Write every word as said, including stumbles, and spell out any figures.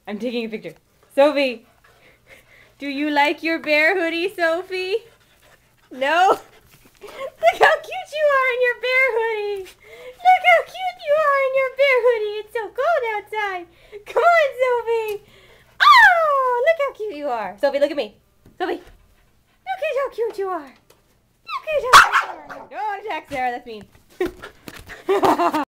I'm taking a picture. Sophie, do you like your bear hoodie, Sophie? No? Look how cute you are in your bear hoodie. Look how cute you are in your bear hoodie. It's so cold outside. Come on, Sophie. Oh, look how cute you are. Sophie, look at me. Sophie, look at how cute you are. Look at how cute you are. Don't attack Sarah, that's mean.